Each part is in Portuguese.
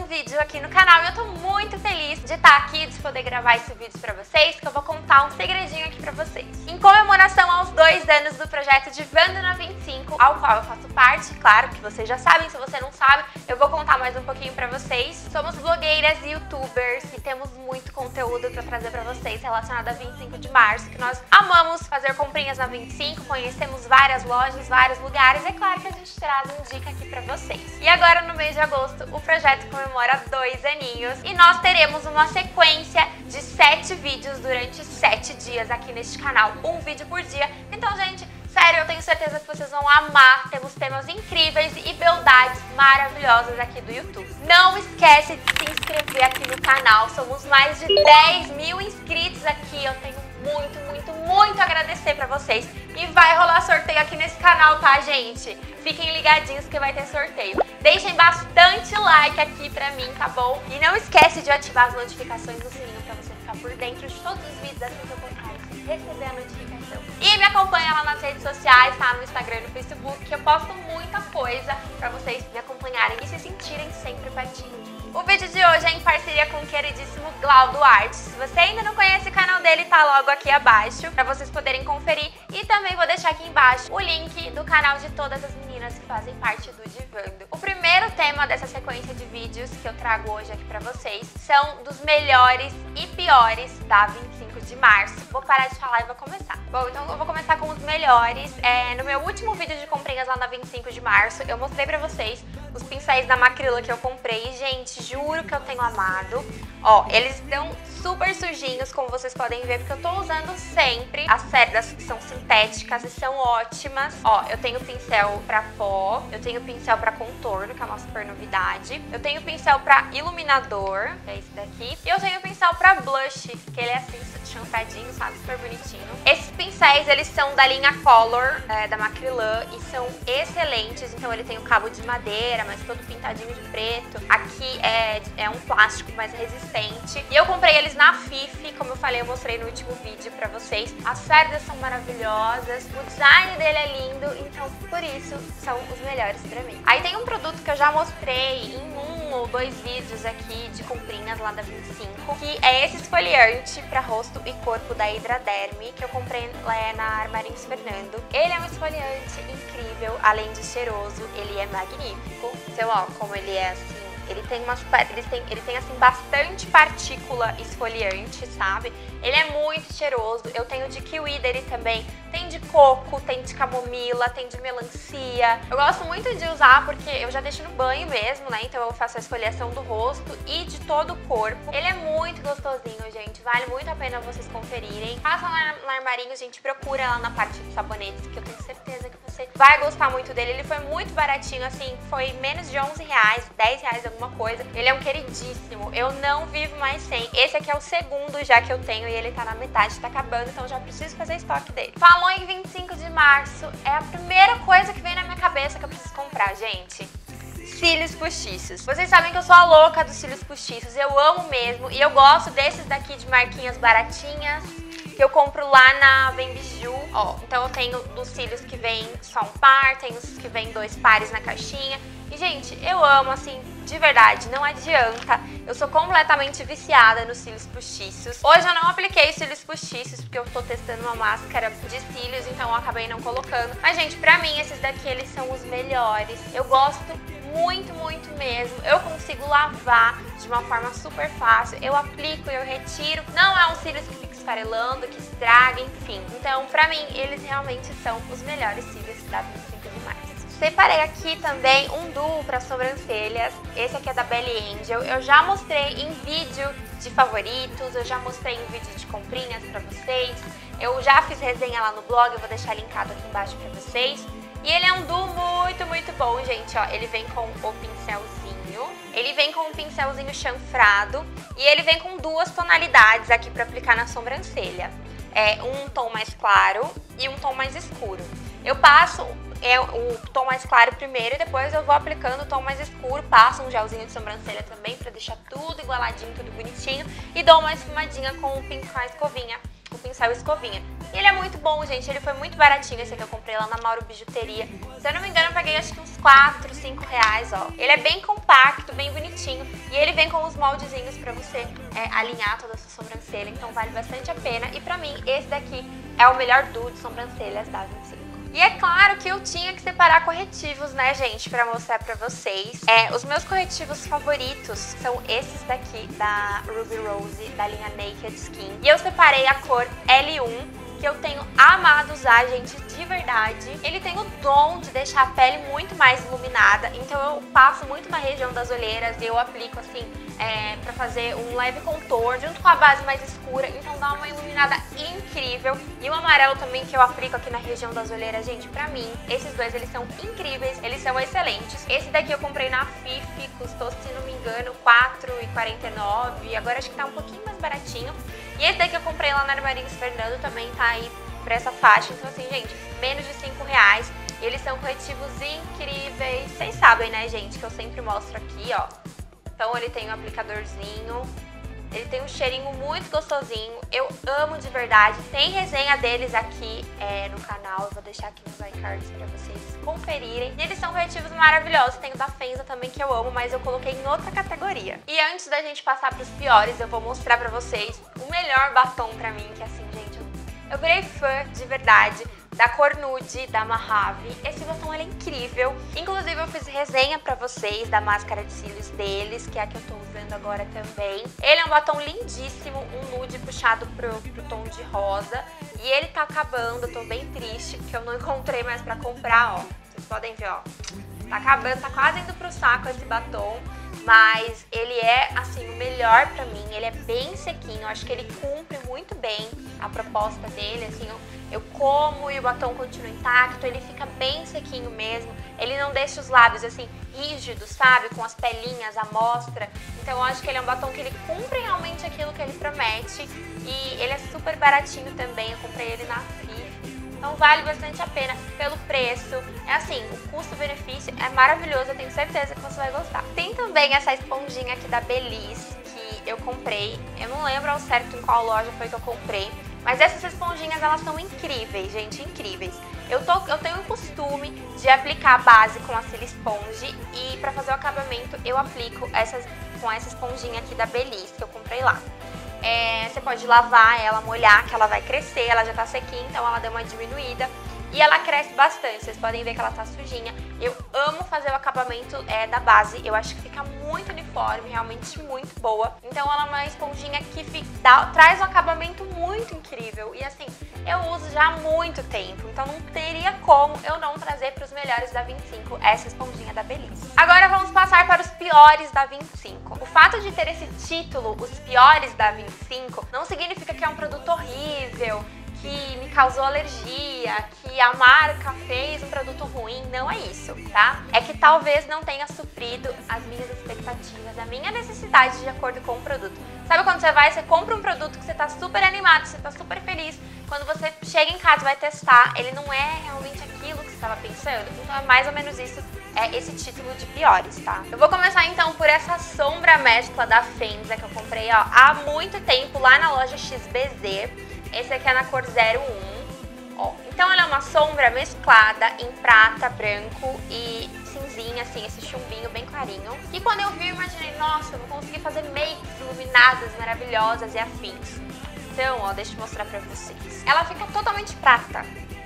vídeo aqui no canal e eu tô muito feliz de estar aqui, de poder gravar esse vídeo pra vocês, que eu vou contar um segredinho aqui pra vocês. Em comemoração aos 2 anos do projeto Divando na 25, ao qual eu faço parte, claro que vocês já sabem, se você não sabe, eu vou contar mais um pouquinho pra vocês. Somos blogueiras e youtubers e temos muito conteúdo pra trazer pra vocês relacionado a 25 de março, que nós amamos fazer comprinhas na 25, conhecemos várias lojas, vários lugares, e é claro que a gente traz uma dica aqui pra vocês. E agora no mês de agosto o projeto comemora 2 aninhos e nós teremos uma sequência de 7 vídeos durante 7 dias aqui neste canal, um vídeo por dia. Então, gente, sério, eu tenho certeza que vocês vão amar. Temos temas incríveis e beldades maravilhosas aqui do YouTube. Não esquece de se inscrever aqui no canal. Somos mais de 10 mil inscritos aqui. Eu tenho muito a agradecer pra vocês. E vai rolar sorteio aqui nesse canal, tá, gente? Fiquem ligadinhos que vai ter sorteio. Deixem bastante like aqui pra mim, tá bom? E não esquece de ativar as notificações do sininho pra você ficar por dentro de todos os vídeos assim que eu colocar, receber a notificação. E me acompanha lá nas redes sociais, tá? No Instagram e no Facebook, que eu posto muita coisa pra vocês me acompanharem e se sentirem sempre pertinho de mim. O vídeo de hoje é em parceria com o queridíssimo Glaudo Artes. Se você ainda não conhece o canal dele, tá logo aqui abaixo pra vocês poderem conferir. E também vou deixar aqui embaixo o link do canal de todas as meninas que fazem parte do Divando. O primeiro tema dessa sequência de vídeos que eu trago hoje aqui pra vocês são dos melhores e piores da 25 de março. Vou parar de falar e vou começar. Bom, então eu vou começar com os melhores. No meu último vídeo de comprinhas lá na 25 de março, eu mostrei pra vocês os pincéis da Macrila que eu comprei. Gente, juro que eu tenho amado. Ó, eles estão super sujinhos, como vocês podem ver, porque eu tô usando sempre as cerdas que são sintéticas e são ótimas. Ó, eu tenho pincel pra pó, eu tenho pincel pra contorno, que é uma super novidade. Eu tenho pincel pra iluminador, que é esse daqui. E eu tenho pincel pra blush, que ele é assim, chanfradinho, sabe? Super bonitinho. Esses pincéis, eles são da linha Color, da Macrilan, e são excelentes. Então ele tem o cabo de madeira, mas todo pintadinho de preto. Aqui é um plástico mais resistente. E eu comprei eles na Fifi, como eu falei, eu mostrei no último vídeo pra vocês. As cerdas são maravilhosas, o design dele é lindo, então por isso são os melhores pra mim. Aí tem um produto que eu já mostrei em 1 ou 2 vídeos aqui de comprinhas lá da 25, que é esse esfoliante pra rosto e corpo da Hidraderm, que eu comprei lá na Armarinhos Fernando. Ele é um esfoliante incrível, além de cheiroso, ele é magnífico. Então, ó, como ele é assim, ele tem assim bastante partícula esfoliante, sabe? Ele é muito cheiroso. Eu tenho de kiwi dele também. Tem de coco, tem de camomila, tem de melancia. Eu gosto muito de usar porque eu já deixo no banho mesmo, né? Então eu faço a esfoliação do rosto e de todo o corpo. Ele é muito gostosinho, gente. Vale muito a pena vocês conferirem. Passa lá na Armarinhos, gente. Procura lá na parte dos sabonetes, que eu tenho certeza que você vai gostar muito dele. Ele foi muito baratinho, assim, foi menos de 11 reais, 10 reais, alguma coisa. Ele é um queridíssimo. Eu não vivo mais sem. Esse aqui é o segundo já que eu tenho e ele tá na metade, tá acabando, então já preciso fazer estoque dele. Falou em 25 de março, é a primeira coisa que vem na minha cabeça que eu preciso comprar, gente. Cílios postiços. Vocês sabem que eu sou a louca dos cílios postiços, eu amo mesmo, e eu gosto desses daqui de marquinhas baratinhas, que eu compro lá na Vem Biju. Ó, então eu tenho dos cílios que vem só um par, tem os que vem 2 pares na caixinha. E, gente, eu amo, assim, de verdade, não adianta. Eu sou completamente viciada nos cílios postiços. Hoje eu não apliquei cílios postiços porque eu tô testando uma máscara de cílios, então eu acabei não colocando. Mas, gente, pra mim, esses daqui, eles são os melhores. Eu gosto muito mesmo. Eu consigo lavar de uma forma super fácil. Eu aplico, eu retiro. Não é um cílios que fica esfarelando, que estraga, enfim. Então, pra mim, eles realmente são os melhores cílios da 25 de março. Separei aqui também um duo para sobrancelhas. Esse aqui é da Belly Angel. Eu já mostrei em vídeo de favoritos, eu já mostrei em vídeo de comprinhas para vocês. Eu já fiz resenha lá no blog, eu vou deixar linkado aqui embaixo para vocês. E ele é um duo muito bom, gente. Ó, ele vem com o pincelzinho, ele vem com um pincelzinho chanfrado e ele vem com 2 tonalidades aqui para aplicar na sobrancelha. Um tom mais claro e um tom mais escuro. Eu passo o tom mais claro primeiro e depois eu vou aplicando o tom mais escuro, passo um gelzinho de sobrancelha também pra deixar tudo igualadinho, tudo bonitinho, e dou uma esfumadinha com o pincel escovinha. E ele é muito bom, gente, ele foi muito baratinho, esse aqui eu comprei lá na Mauro Bijuteria. Se eu não me engano, eu paguei acho que uns 4, 5 reais, ó. Ele é bem compacto, bem bonitinho, e ele vem com os moldezinhos pra você alinhar toda a sua sobrancelha, então vale bastante a pena. E pra mim, esse daqui é o melhor duo de sobrancelhas da 25. E é claro que eu tinha que separar corretivos, né, gente, pra mostrar pra vocês. Os meus corretivos favoritos são esses daqui da Ruby Rose, da linha Naked Skin. E eu separei a cor L1, que eu tenho amado usar, gente, de verdade. Ele tem o dom de deixar a pele muito mais iluminada, então eu passo muito na região das olheiras e eu aplico assim, pra fazer um leve contorno, junto com a base mais escura, então dá uma iluminada incrível. E o amarelo também que eu aplico aqui na região das olheiras, gente, pra mim, esses dois, eles são incríveis, eles são excelentes. Esse daqui eu comprei na Fifi, custou, se não me engano, R$4,49, agora acho que tá um pouquinho mais baratinho. E esse daqui eu comprei lá na Armarinhos Fernando, também tá aí por essa faixa. Então assim, gente, menos de R$5. E eles são corretivos incríveis. Vocês sabem, né, gente, que eu sempre mostro aqui, ó. Então ele tem um aplicadorzinho, ele tem um cheirinho muito gostosinho. Eu amo de verdade. Tem resenha deles aqui no canal. Eu vou deixar aqui nos iCards pra vocês conferirem. E eles são corretivos maravilhosos. Tem o da Fenza também, que eu amo, mas eu coloquei em outra categoria. E antes da gente passar pros piores, eu vou mostrar pra vocês o melhor batom pra mim, que assim, gente, eu virei fã de verdade da cor nude da Mojave. Esse batom, ele é incrível. Inclusive, eu fiz resenha pra vocês da máscara de cílios deles, que é a que eu tô usando agora também. Ele é um batom lindíssimo, um nude puxado pro tom de rosa. E ele tá acabando, eu tô bem triste, porque eu não encontrei mais pra comprar, ó. Vocês podem ver, ó. Tá acabando, tá quase indo pro saco esse batom. Mas ele é, assim, o melhor pra mim. Ele é bem sequinho, eu acho que ele cumpre muito bem a proposta dele, assim. Eu como e o batom continua intacto, ele fica bem sequinho mesmo. Ele não deixa os lábios, assim, rígidos, sabe? Com as pelinhas à mostra. Então eu acho que ele é um batom que ele cumpre realmente aquilo que ele promete. E ele é super baratinho também, eu comprei ele na Fifi. Então vale bastante a pena pelo preço. É assim, o custo-benefício é maravilhoso, eu tenho certeza que você vai gostar. Tem também essa esponjinha aqui da Belize, que eu comprei. Eu não lembro ao certo em qual loja foi que eu comprei. Mas essas esponjinhas, elas são incríveis, gente, incríveis. Eu tenho o costume de aplicar a base com a Silisponge e pra fazer o acabamento eu aplico com essa esponjinha aqui da Belize, que eu comprei lá. Você pode lavar ela, molhar, que ela vai crescer, ela já tá sequinha, então ela deu uma diminuída. E ela cresce bastante, vocês podem ver que ela tá sujinha. Eu amo fazer o acabamento da base, eu acho que fica muito uniforme, realmente muito boa. Então ela é uma esponjinha que traz um acabamento muito incrível. E assim, eu uso já há muito tempo, então não teria como eu não trazer para os melhores da 25 essa esponjinha da Belize. Agora vamos passar para os piores da 25. O fato de ter esse título, os piores da 25, não significa que é um produto horrível, que me causou alergia, que a marca fez um produto ruim, não é isso, tá? É que talvez não tenha suprido as minhas expectativas, a minha necessidade de acordo com o produto. Sabe quando você compra um produto que você tá super animado, você tá super feliz, quando você chega em casa e vai testar, ele não é realmente aquilo que você estava pensando? Então é mais ou menos isso, esse título de piores, tá? Eu vou começar então por essa sombra mescla da Fenza, que eu comprei, ó, há muito tempo lá na loja XBZ. Esse aqui é na cor 01, ó. Então ela é uma sombra mesclada em prata, branco e cinzinha, assim, esse chumbinho bem clarinho. E quando eu vi, eu imaginei, nossa, eu vou conseguir fazer makes iluminadas, maravilhosas e afins. Então, ó, deixa eu mostrar pra vocês. Ela fica totalmente prata,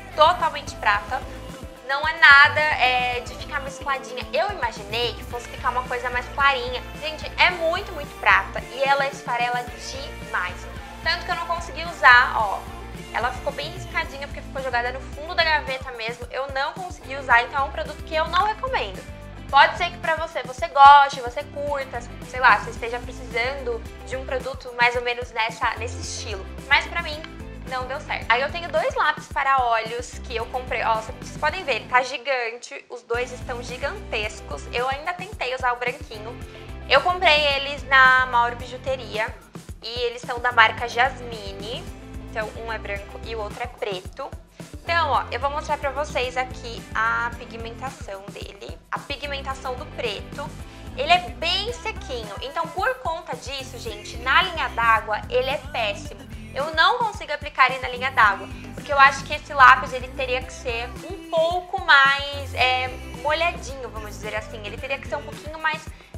não é nada de ficar mescladinha. Eu imaginei que fosse ficar uma coisa mais clarinha. Gente, é muito, muito prata e ela esfarela demais. Tanto que eu não consegui usar, ó. Ela ficou bem riscadinha porque ficou jogada no fundo da gaveta mesmo. Eu não consegui usar, então é um produto que eu não recomendo. Pode ser que pra você goste, você curta, sei lá, você esteja precisando de um produto mais ou menos nesse estilo. Mas pra mim, não deu certo. Aí eu tenho dois lápis para olhos que eu comprei. Ó, vocês podem ver, ele tá gigante. Os dois estão gigantescos. Eu ainda tentei usar o branquinho. Eu comprei eles na Mauro Bijuteria. E eles são da marca Jasmine, então um é branco e o outro é preto. Então, ó, eu vou mostrar pra vocês aqui a pigmentação dele. A pigmentação do preto, ele é bem sequinho. Então, por conta disso, gente, na linha d'água, ele é péssimo. Eu não consigo aplicar ele na linha d'água, porque eu acho que esse lápis, ele teria que ser um pouco mais molhadinho, vamos dizer assim. Ele teria que ser um pouquinho mais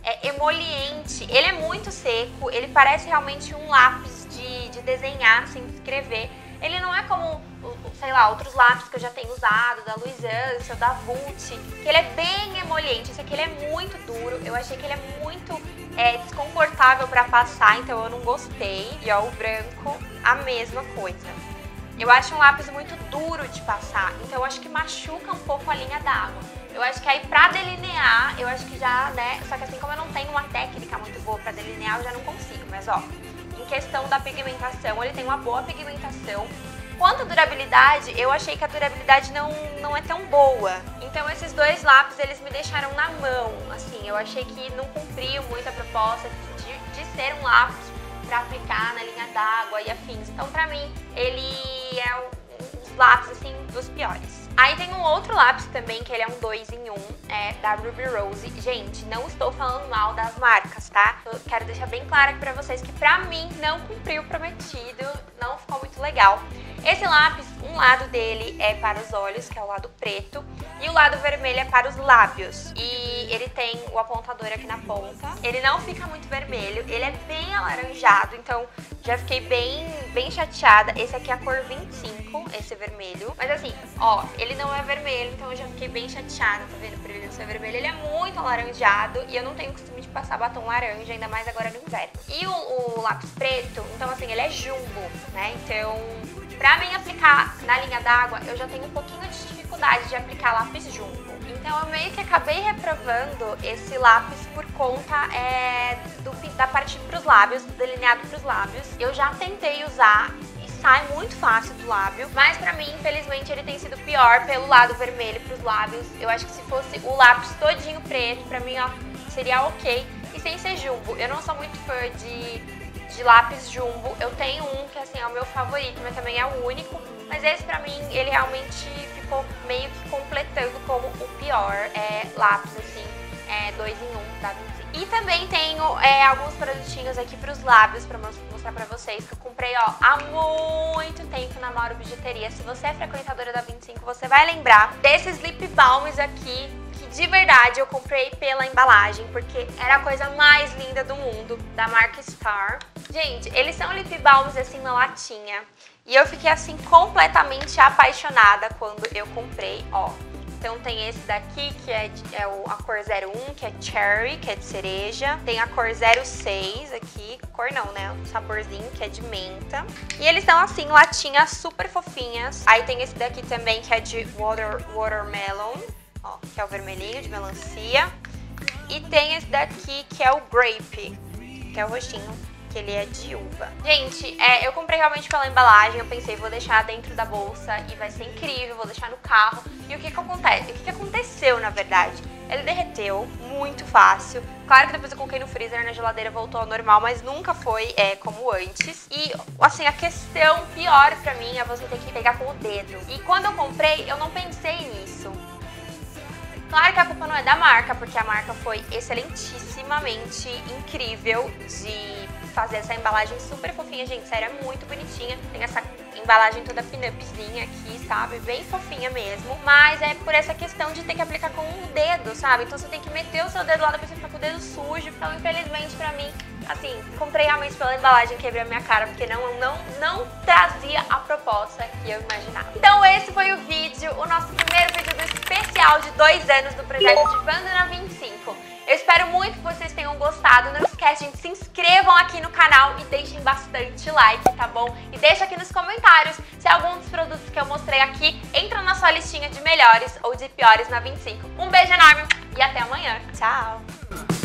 emoliente. Ele é muito seco, ele parece realmente um lápis de desenhar, sem escrever. Ele não é como, sei lá, outros lápis que eu já tenho usado, da Louis Ansel, da Vult, que ele é bem emoliente. Esse aqui ele é muito duro, eu achei que ele é muito desconfortável pra passar, então eu não gostei. E ó, o branco, a mesma coisa. Eu acho um lápis muito duro de passar, então eu acho que machuca um pouco a linha d'água. Eu acho que aí pra delinear, eu acho que já, né, só que assim como eu não tenho uma técnica muito boa pra delinear, eu já não consigo, mas ó, em questão da pigmentação, ele tem uma boa pigmentação. Quanto à durabilidade, eu achei que a durabilidade não é tão boa. Então esses dois lápis, eles me deixaram na mão, assim, eu achei que não cumpriu muito a proposta de ser um lápis pra aplicar na linha d'água e afins. Então pra mim, ele é um lápis, assim, dos piores. Aí tem um outro lápis também, que ele é um 2 em 1, da Ruby Rose. Gente, não estou falando mal das marcas, tá? Eu quero deixar bem claro aqui pra vocês que pra mim não cumpriu o prometido, não ficou muito legal. Esse lápis, um lado dele é para os olhos, que é o lado preto, e o lado vermelho é para os lábios. E ele tem o apontador aqui na ponta. Ele não fica muito vermelho, ele é bem alaranjado, então já fiquei bem chateada. Esse aqui é a cor 25, esse vermelho. Mas assim, ó, ele não é vermelho, então eu já fiquei bem chateada, tá vendo? Por ele não ser vermelho, ele é muito alaranjado e eu não tenho costume de passar batom laranja, ainda mais agora no inverno. E o lápis preto, então assim, ele é jumbo, né? Então, pra mim aplicar na linha d'água, eu já tenho um pouquinho de dificuldade de aplicar lápis jumbo. Então eu meio que acabei reprovando esse lápis por conta da parte pros lábios, do delineado pros lábios. Eu já tentei usar e sai muito fácil do lábio, mas pra mim, infelizmente, ele tem sido pior pelo lado vermelho pros lábios. Eu acho que se fosse o lápis todinho preto, pra mim, ó, seria ok. E sem ser jumbo, eu não sou muito fã de lápis jumbo. Eu tenho um que assim é o meu favorito, mas também é o único. Mas esse pra mim, ele realmente ficou meio que completando como o pior lápis, assim, 2 em 1, tá? E também tenho alguns produtinhos aqui pros lábios pra mostrar pra vocês, que eu comprei, ó, há muito tempo na Mauro Bijuteria. Se você é frequentadora da 25, você vai lembrar desses lip balms aqui, que de verdade eu comprei pela embalagem, porque era a coisa mais linda do mundo, da marca Star. Gente, eles são lip balms assim na latinha, e eu fiquei assim completamente apaixonada quando eu comprei, ó. Então tem esse daqui, que é a cor 01, que é Cherry, que é de cereja. Tem a cor 06 aqui, cor não, né? O saborzinho, que é de menta. E eles são assim, latinhas super fofinhas. Aí tem esse daqui também, que é de Watermelon, ó, que é o vermelhinho, de melancia. E tem esse daqui, que é o Grape, que é o roxinho, que ele é de uva. Gente, eu comprei realmente pela embalagem, eu pensei, vou deixar dentro da bolsa e vai ser incrível, vou deixar no carro. E o que acontece? O que aconteceu, na verdade? Ele derreteu muito fácil. Claro que depois eu coloquei no freezer, na geladeira voltou ao normal, mas nunca foi como antes. E, assim, a questão pior pra mim é você ter que pegar com o dedo. E quando eu comprei, eu não pensei nisso. Claro que a culpa não é da marca, porque a marca foi excelentissimamente incrível de fazer essa embalagem super fofinha, gente, sério, é muito bonitinha. Tem essa embalagem toda pin-upzinha aqui, sabe, bem fofinha mesmo. Mas é por essa questão de ter que aplicar com o dedo, sabe? Então você tem que meter o seu dedo lá, depois você fica com o dedo sujo. Então, infelizmente, pra mim, assim, comprei realmente pela embalagem, quebrei a minha cara, porque não trazia a proposta que eu imaginava. Então esse foi o vídeo, o nosso primeiro vídeo do especial de 2 anos do projeto de Wanda na 25. Eu espero muito que vocês tenham gostado. Não esquece, gente, se inscrevam aqui no canal e deixem bastante like, tá bom? E deixa aqui nos comentários se algum dos produtos que eu mostrei aqui entra na sua listinha de melhores ou de piores na 25. Um beijo enorme e até amanhã. Tchau!